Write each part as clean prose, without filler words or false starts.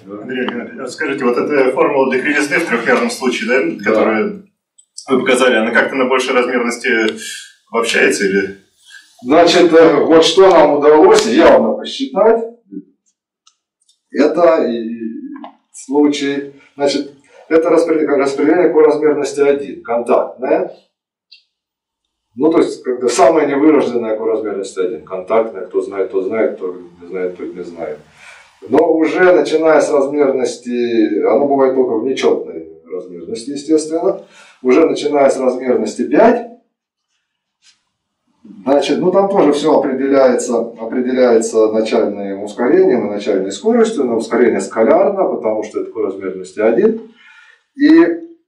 Андрей Геннадьевич, скажите, вот эта формула для кривизны в трехмерном случае, да, которую вы показали, она как-то на большей размерности обобщается или? Значит, вот что нам удалось явно посчитать, это случай, значит, это распределение по размерности 1, контактное. Ну, то есть, когда самое невыраженное по размерности 1, контактное, кто знает, кто не знает, тот не знает. Но уже начиная с размерности, оно бывает только в нечетной размерности, естественно, уже начиная с размерности 5, значит, ну там тоже все определяется начальным ускорением и начальной скоростью, но ускорение скалярно, потому что это по размерности 1. И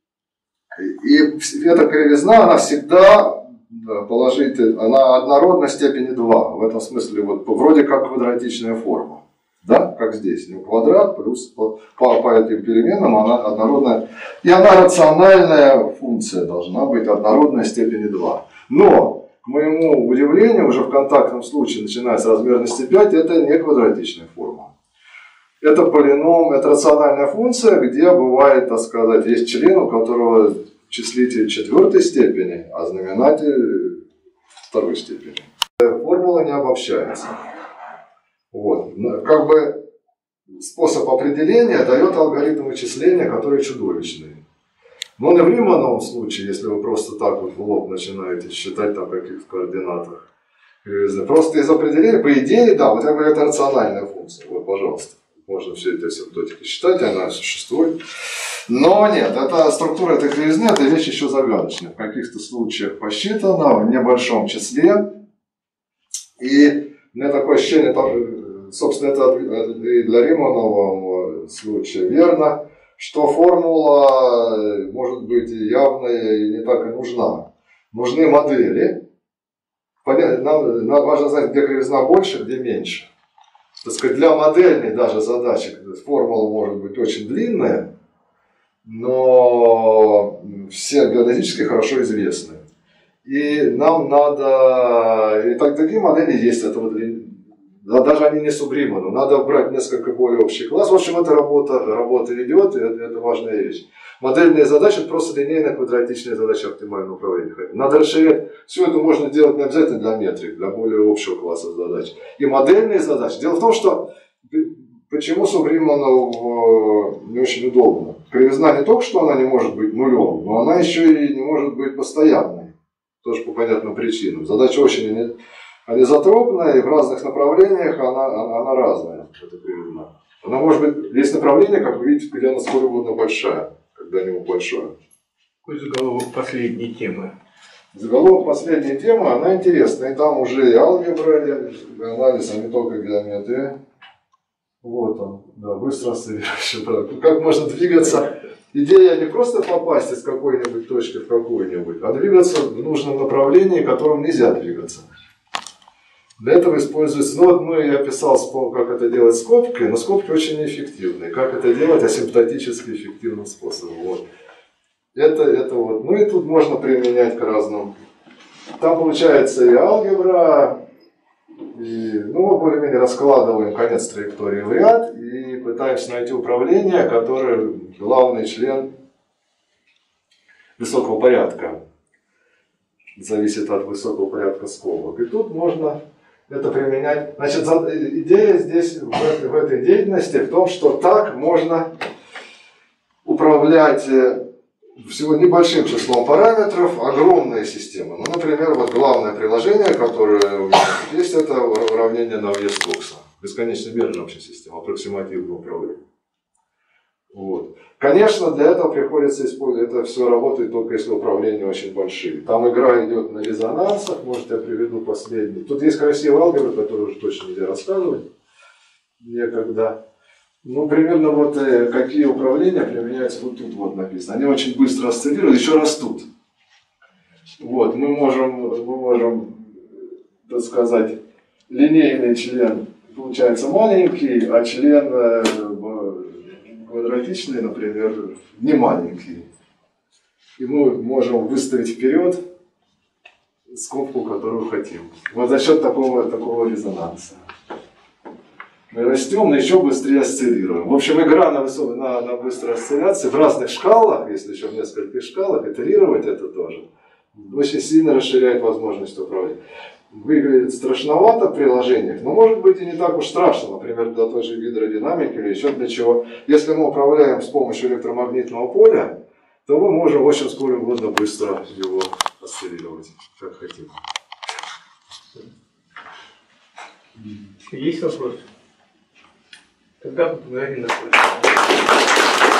эта кривизна, она всегда положительная, она однородна степени 2. В этом смысле вот вроде как квадратичная форма. Да, как здесь. Ну, квадрат плюс по этим переменам она однородная. И она рациональная функция должна быть однородной степени 2. Но, к моему удивлению, уже в контактном случае, начиная с размерности 5, это не квадратичная форма. Это полином, это рациональная функция, где бывает, так сказать, есть член, у которого числитель 4 степени, а знаменатель 2 степени. Формула не обобщается. Вот. Как бы способ определения дает алгоритм вычисления, который чудовищный. Но не в Римановом случае, если вы просто так вот в лоб начинаете считать там каких-то координатах. Просто из определения, по идее, да, вот это рациональная функция. Вот, пожалуйста. Можно все эти асимптотики считать, она существует. Но нет, эта структура этой кривизны, это вещь еще загадочная. В каких-то случаях посчитана в небольшом числе. И у меня такое ощущение, собственно, это и для Риманового случая верно, что формула может быть явная и не так и нужна. Нужны модели. Нам важно знать, где кривизна больше, где меньше. Так сказать, для модельной даже задачи формула может быть очень длинная, но все геодезически хорошо известны. И нам надо, и такие модели есть этого длинного. Даже они не субриманы, надо брать несколько более общий класс. В общем, эта работа идет, и это важная вещь. Модельные задачи – это просто линейная квадратичная задача оптимального управления. Надо расширять. Все это можно делать не обязательно для метрик, для более общего класса задач. И модельные задачи. Дело в том, что почему субриману не очень удобно. Кривизна не только, что она не может быть нулем, но она еще и не может быть постоянной. Тоже по понятным причинам. Задача очень анизотропная, и в разных направлениях она разная, эта кривизна. Она может быть, есть направление, как вы видите, где она скоро будет большая, когда-нибудь большое. Какой заголовок последней темы? Заголовок последней темы, она интересная. И там уже и алгебра, и анализ, а не только геометрия. Вот он, да, быстро собирающий. Как можно двигаться? Идея не просто попасть из какой-нибудь точки в какую-нибудь, а двигаться в нужном направлении, которым нельзя двигаться. Для этого используется, ну вот я описал, как это делать скобкой, но скобки очень неэффективные. Как это делать асимптотически эффективным способом. Вот. Это вот. Ну и тут можно применять к разным. Там получается и алгебра, и, ну мы более-менее раскладываем конец траектории в ряд и пытаемся найти управление, которое главный член высокого порядка. Зависит от высокого порядка скобок. И тут можно это применять. Значит, идея здесь, в этой деятельности, в том, что так можно управлять всего небольшим числом параметров огромные системы. Ну, например, вот главное приложение, которое у меня есть, это уравнение Навье-Стокса. Бесконечно мерная общая система, аппроксимативное управление. Вот. Конечно, для этого приходится использовать, это все работает только если управления очень большие. Там игра идет на резонансах, может я приведу последний. Тут есть красивая алгебра, которую уже точно нельзя рассказывать некогда. Ну, примерно вот какие управления применяются, вот тут вот написано. Они очень быстро осциллируют, еще растут. Вот, мы можем, так сказать, линейный член получается маленький, а член квадратичный, например, не маленький. И мы можем выставить вперед скобку, которую хотим. Вот за счет такого резонанса. Мы растем, но еще быстрее осциллируем. В общем, игра на быстрой осцилляции в разных шкалах, если еще в нескольких шкалах, итерировать это тоже очень сильно расширяет возможность управления. Выглядит страшновато в приложениях, но может быть и не так уж страшно, например, для той же гидродинамики или еще для чего. Если мы управляем с помощью электромагнитного поля, то мы можем очень сколь угодно быстро его осциллировать, как хотим. Есть вопрос? Тогда поговорим на следующий.